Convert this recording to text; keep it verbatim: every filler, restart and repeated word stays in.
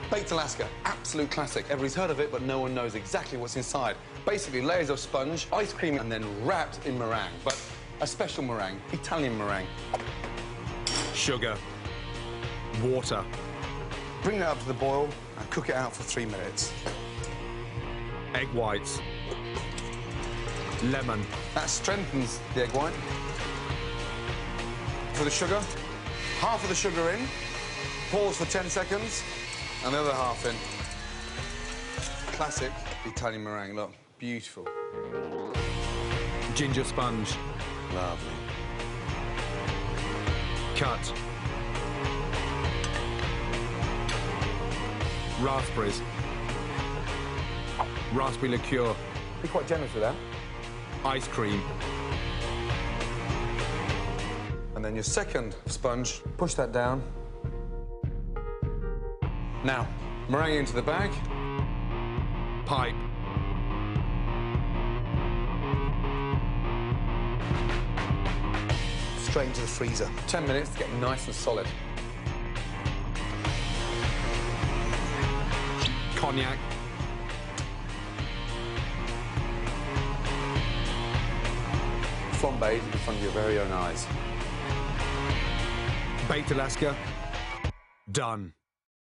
Baked Alaska, absolute classic. Everybody's heard of it, but no one knows exactly what's inside. Basically, layers of sponge, ice cream, and then wrapped in meringue. But a special meringue, Italian meringue. Sugar. Water. Bring that up to the boil and cook it out for three minutes. Egg whites. Lemon. That strengthens the egg white. For the sugar, half of the sugar in, pause for ten seconds, and the other half in. Classic Italian meringue, look, beautiful. Ginger sponge. Lovely. Cut. Raspberries. Raspberry liqueur. Be quite generous with that. Ice cream. And then your second sponge, push that down. Now, meringue into the bag. Pipe. Straight into the freezer. Ten minutes to get nice and solid. Cognac. Flambéed in front of your very own eyes. Baked Alaska. Done.